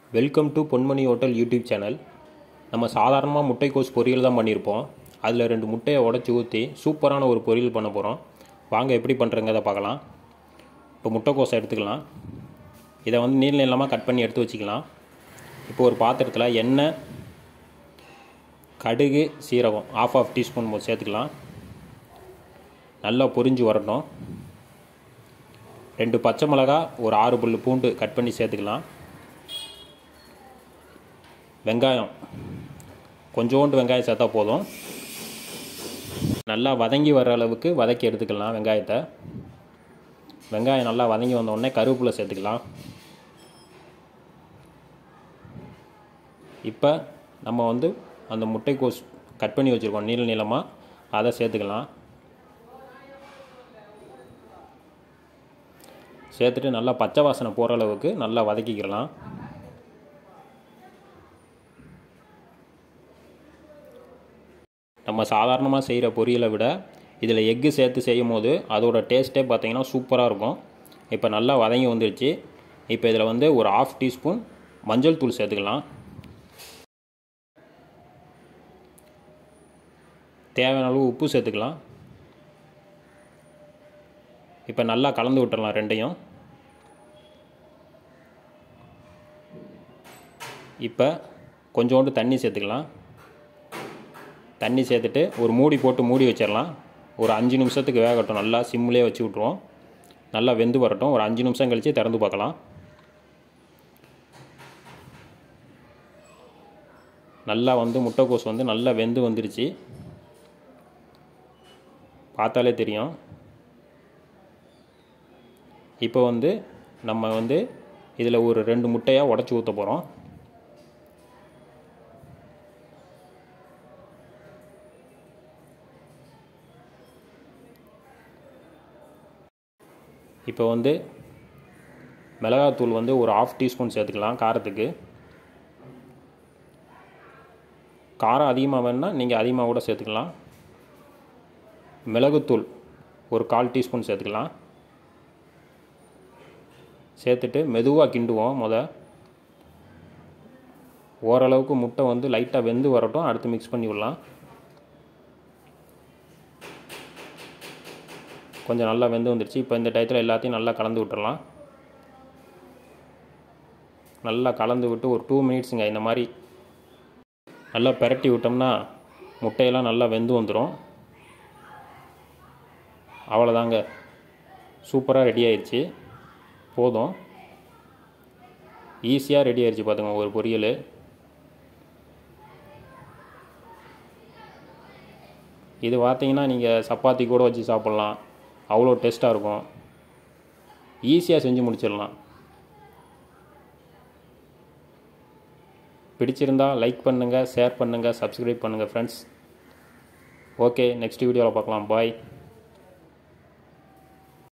Welcome to Ponmani hotel YouTube channel. நம்ம சாதாரணமாக முட்டைக்கோஸ் பொரியல் தான் பண்ணியிருப்போம். அதில் 2 முட்டையை உடச்சி ஊற்றி சூப்பரான ஒரு பொரியல் பண்ண போகிறோம். வாங்க எப்படி பண்ணுறங்கிறத பார்க்கலாம். இப்போ முட்டைக்கோஸை எடுத்துக்கலாம். இதை வந்து நீள நீளமாக கட் பண்ணி எடுத்து வச்சுக்கலாம். இப்போ ஒரு பாத்திரத்தில் எண்ணெய், கடுகு, சீரகம் ½ டீஸ்பூன் சேர்த்துக்கலாம். நல்லா பொரிஞ்சு வரட்டும். 2 பச்சை மிளகா, ஒரு 6 பல்லு பூண்டு கட் பண்ணி சேர்த்துக்கலாம். வெங்காயம், கொஞ்சோண்டு வெங்காயம் சேர்த்தா போதும். நல்லா வதங்கி வர அளவுக்கு வதக்கி எடுத்துக்கலாம் வெங்காயத்தை. வெங்காயம் நல்லா வதங்கி வந்தோடனே கருவேப்பிலை சேர்த்துக்கலாம். இப்போ நம்ம வந்து அந்த முட்டைக்கோஸ் கட் பண்ணி வச்சுருக்கோம் நீள நீளமாக, அதை சேர்த்துக்கலாம். சேர்த்துட்டு நல்லா பச்சை வாசனை போகிற அளவுக்கு நல்லா வதக்கிக்கலாம். நம்ம சாதாரணமாக செய்கிற பொரியலை விட இதில் எக்கு சேர்த்து செய்யும் போது அதோட டேஸ்ட்டே பார்த்திங்கன்னா சூப்பராக இருக்கும். இப்போ நல்லா வதங்கி வந்துடுச்சு. இப்போ இதில் வந்து ஒரு ½ டீஸ்பூன் மஞ்சள் தூள் சேர்த்துக்கலாம். தேவையான அளவு உப்பு சேர்த்துக்கலாம். இப்போ நல்லா கலந்து விட்டுறலாம் ரெண்டையும். இப்போ கொஞ்சோண்டு தண்ணி சேர்த்துக்கலாம். தண்ணி சேர்த்துட்டு ஒரு மூடி போட்டு மூடி வச்சிடலாம். ஒரு 5 நிமிஷத்துக்கு வேகட்டும். நல்லா சிம்லேயே வச்சு விட்ருவோம். நல்லா வெந்து வரட்டும். ஒரு 5 நிமிஷம் கழித்து திறந்து பார்க்கலாம். நல்லா வந்து முட்டைக்கோஸ் வந்து நல்லா வெந்து வந்துருச்சு. பார்த்தாலே தெரியும். இப்போ வந்து நம்ம வந்து இதில் ஒரு 2 முட்டையாக உடச்சி ஊற்ற போகிறோம். இப்போ வந்து மிளகாத்தூள் வந்து ஒரு ½ டீஸ்பூன் சேர்த்துக்கலாம். காரத்துக்கு காரம் அதிகமாக வேணுன்னா நீங்கள் அதிகமாக கூட சேர்த்துக்கலாம். மிளகுத்தூள் ஒரு 1/4 டீஸ்பூன் சேர்த்துக்கலாம். சேர்த்துட்டு மெதுவாக கிண்டுவோம். ஓரளவுக்கு முட்டை வந்து லைட்டாக வெந்து வரட்டும். அடுத்து மிக்ஸ் பண்ணி விடலாம். கொஞ்சம் நல்லா வெந்து வந்துடுச்சு. இப்போ இந்த டயத்தில் எல்லாத்தையும் நல்லா கலந்து விட்டுறலாம். நல்லா கலந்து விட்டு ஒரு 2 மினிட்ஸுங்க இந்த மாதிரி நல்லா பிரட்டி விட்டோம்னா முட்டையெல்லாம் நல்லா வெந்து வந்துடும். அவ்வளோதாங்க, சூப்பராக ரெடி ஆயிடுச்சு. போதும், ஈஸியாக ரெடி ஆயிடுச்சு. பார்த்துங்க, ஒரு பொரியல். இது பார்த்தீங்கன்னா நீங்கள் சப்பாத்தி கூட வச்சு சாப்பிட்லாம். அவ்வளோ டேஸ்ட்டாக இருக்கும். ஈஸியாக செஞ்சு முடிச்சிடலாம். பிடிச்சிருந்தால் லைக் பண்ணுங்கள், ஷேர் பண்ணுங்கள், சப்ஸ்கிரைப் பண்ணுங்கள் ஃப்ரெண்ட்ஸ். ஓகே, நெக்ஸ்ட் வீடியோவில் பார்க்கலாம். பாய்.